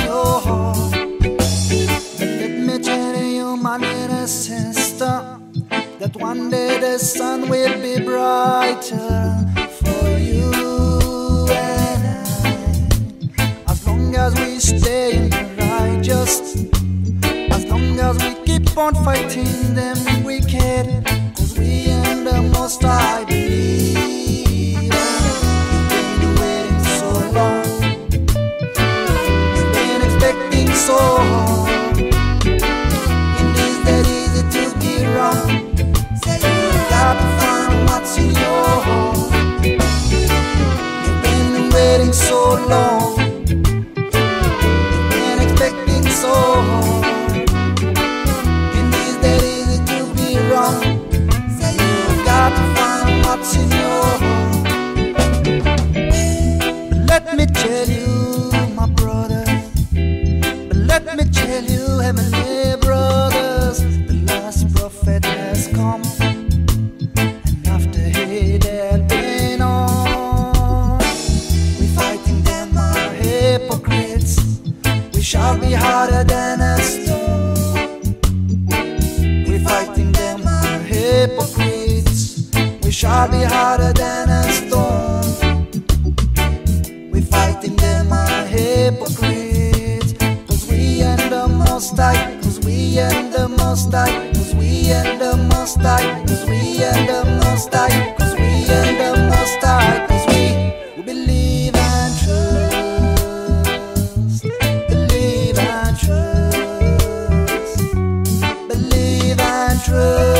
your heart. But let me tell you, my little sister, that one day the sun will be brighter for you and I. As long as we stay in the righteous, as long as we keep on fighting them wicked, 'cause we in the Most High believe. You've been waiting so long, you've been expecting so hard. In this that easy to be wrong, say you got to find what's in your heart. You've been waiting so long, you've been expecting so hard. In this that easy to be wrong, say you got to find what's in your heart. But let me tell you, my brother, but let me tell you, heavenly brothers, the last prophet has come, and after he had been on, we fighting them are hypocrites. We shall be harder than a stone. We fighting them are hypocrites. We shall be harder than a stone. We fighting them are hypocrites. 'Cause we and the Most High, 'cause we and the Most High, 'cause we and the Most High, 'cause we and the Most High, 'cause we and the Most High, 'cause we believe and trust, believe and trust, believe and trust.